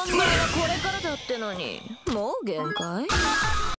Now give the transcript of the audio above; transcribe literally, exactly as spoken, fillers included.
本番はこれからだってのにもう限界？